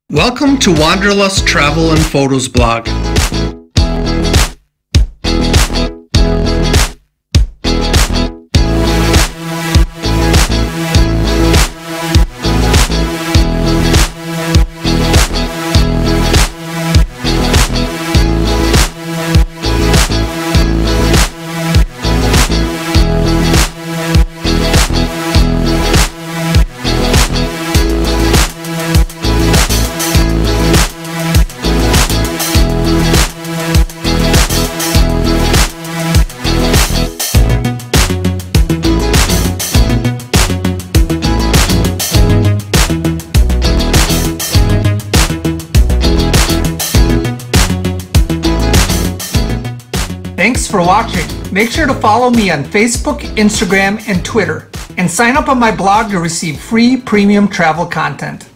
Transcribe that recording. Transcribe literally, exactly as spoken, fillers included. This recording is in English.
Welcome to Wanderlust Travel and Photos blog. Thanks for watching. Make sure to follow me on Facebook, Instagram, and Twitter, and sign up on my blog to receive free premium travel content.